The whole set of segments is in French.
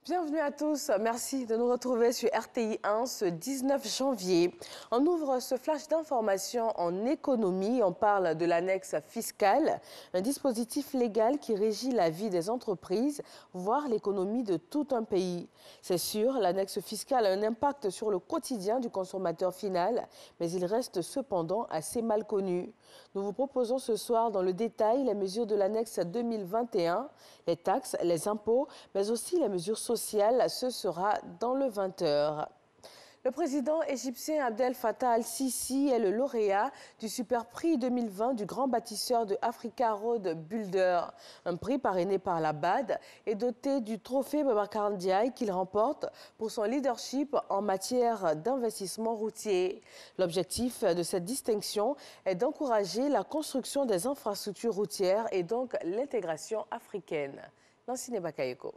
Bienvenue à tous, merci de nous retrouver sur RTI 1 ce 19 janvier. On ouvre ce flash d'information en économie, on parle de l'annexe fiscale, un dispositif légal qui régit la vie des entreprises, voire l'économie de tout un pays. C'est sûr, l'annexe fiscale a un impact sur le quotidien du consommateur final, mais il reste cependant assez mal connu. Nous vous proposons ce soir dans le détail les mesures de l'annexe 2021, les taxes, les impôts, mais aussi les mesures sociales. Ce sera dans le 20h. Le président égyptien Abdel Fattah al-Sisi est le lauréat du Super Prix 2020 du grand bâtisseur de Africa Road Builder. Un prix parrainé par la BAD et doté du trophée Babacar Ndiaye qu'il remporte pour son leadership en matière d'investissement routier. L'objectif de cette distinction est d'encourager la construction des infrastructures routières et donc l'intégration africaine. Nancine Bakayoko.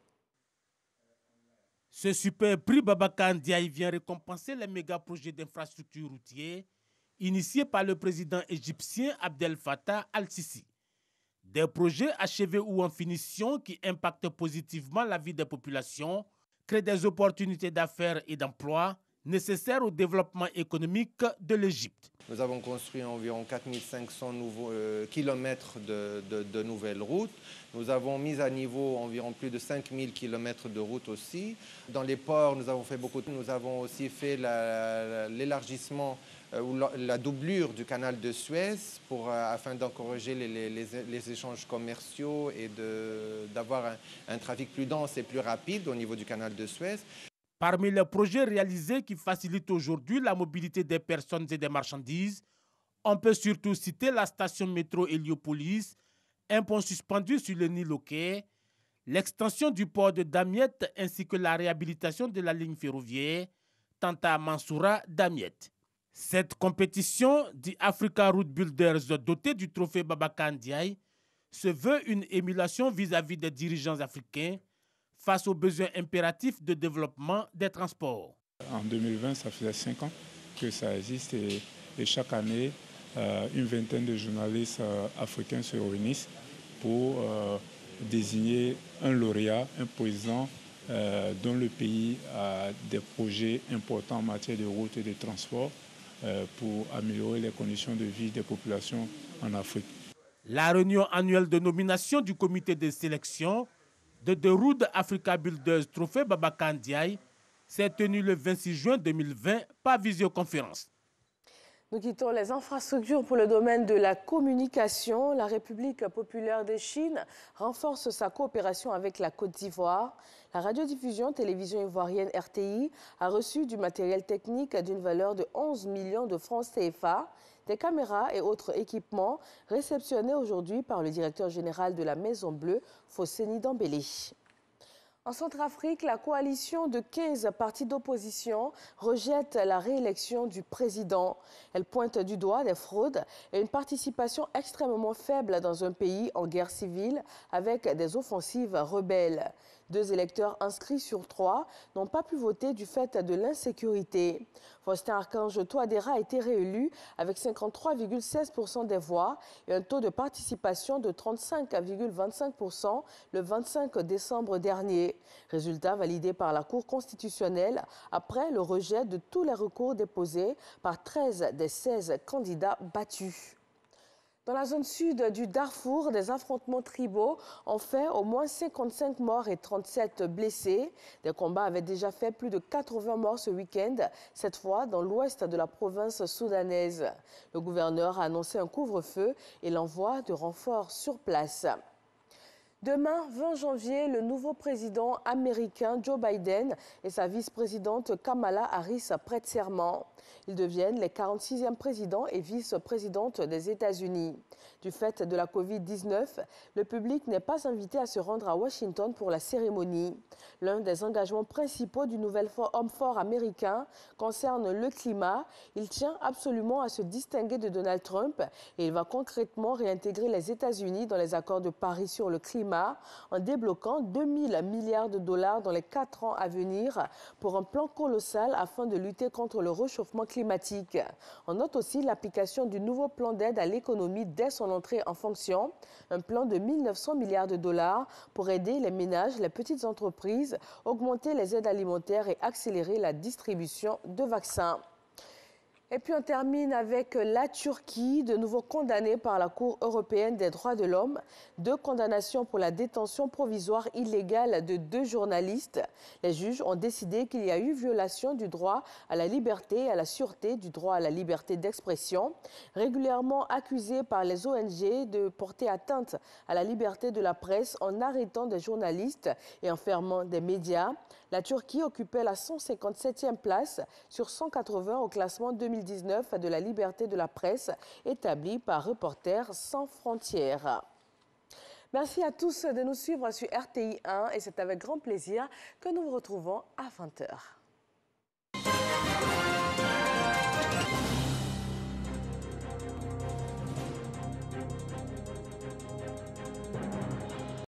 Ce super prix Babacar Ndiaye vient récompenser les méga-projets d'infrastructures routières initiés par le président égyptien Abdel Fattah al-Sisi. Des projets achevés ou en finition qui impactent positivement la vie des populations, créent des opportunités d'affaires et d'emploi nécessaires au développement économique de l'Égypte. Nous avons construit environ 4500 kilomètres de nouvelles routes. Nous avons mis à niveau environ plus de 5000 kilomètres de routes aussi. Dans les ports, nous avons fait beaucoup. Nous avons aussi fait l'élargissement ou la doublure du canal de Suez afin d'encourager les échanges commerciaux et d'avoir un trafic plus dense et plus rapide au niveau du canal de Suez. Parmi les projets réalisés qui facilitent aujourd'hui la mobilité des personnes et des marchandises, on peut surtout citer la station métro Héliopolis, un pont suspendu sur le Nil au Caire, l'extension du port de Damiette ainsi que la réhabilitation de la ligne ferroviaire Tanta Mansoura-Damiette. Cette compétition, dit Africa Road Builders, dotée du trophée Babacar Ndiaye, se veut une émulation vis-à-vis des dirigeants africains face aux besoins impératifs de développement des transports. En 2020, ça faisait 5 ans que ça existe et chaque année, une vingtaine de journalistes africains se réunissent pour désigner un lauréat, un président dont le pays a des projets importants en matière de route et de transport pour améliorer les conditions de vie des populations en Afrique. La réunion annuelle de nomination du comité de sélection de The Road Africa Builders Trophée Babacar Ndiaye s'est tenue le 26 juin 2020 par visioconférence. Nous quittons les infrastructures pour le domaine de la communication. La République populaire de Chine renforce sa coopération avec la Côte d'Ivoire. La radiodiffusion télévision ivoirienne RTI a reçu du matériel technique d'une valeur de 11 millions de francs CFA, des caméras et autres équipements réceptionnés aujourd'hui par le directeur général de la Maison Bleue, Fosseni Dambélé. En Centrafrique, la coalition de 15 partis d'opposition rejette la réélection du président. Elle pointe du doigt des fraudes et une participation extrêmement faible dans un pays en guerre civile avec des offensives rebelles. 2 électeurs inscrits sur 3 n'ont pas pu voter du fait de l'insécurité. Faustin Archange Touadéra a été réélu avec 53,16% des voix et un taux de participation de 35,25% le 25 décembre dernier. Résultat validé par la Cour constitutionnelle après le rejet de tous les recours déposés par 13 des 16 candidats battus. Dans la zone sud du Darfour, des affrontements tribaux ont fait au moins 55 morts et 37 blessés. Des combats avaient déjà fait plus de 80 morts ce week-end, cette fois dans l'ouest de la province soudanaise. Le gouverneur a annoncé un couvre-feu et l'envoi de renforts sur place. Demain, 20 janvier, le nouveau président américain Joe Biden et sa vice-présidente Kamala Harris prêtent serment. Ils deviennent les 46e présidents et vice-présidentes des États-Unis. Du fait de la Covid-19, le public n'est pas invité à se rendre à Washington pour la cérémonie. L'un des engagements principaux du nouvel homme fort américain concerne le climat. Il tient absolument à se distinguer de Donald Trump et il va concrètement réintégrer les États-Unis dans les accords de Paris sur le climat en débloquant 2000 milliards de dollars dans les 4 ans à venir pour un plan colossal afin de lutter contre le réchauffement réchauffement climatique. On note aussi l'application du nouveau plan d'aide à l'économie dès son entrée en fonction, un plan de 1 900 milliards de dollars pour aider les ménages, les petites entreprises, augmenter les aides alimentaires et accélérer la distribution de vaccins. Et puis on termine avec la Turquie, de nouveau condamnée par la Cour européenne des droits de l'homme. 2 condamnations pour la détention provisoire illégale de 2 journalistes. Les juges ont décidé qu'il y a eu violation du droit à la liberté et à la sûreté, du droit à la liberté d'expression. Régulièrement accusés par les ONG de porter atteinte à la liberté de la presse en arrêtant des journalistes et en fermant des médias. La Turquie occupait la 157e place sur 180 au classement 2019 de la liberté de la presse établi par Reporters sans frontières. Merci à tous de nous suivre sur RTI 1 et c'est avec grand plaisir que nous vous retrouvons à 20 h.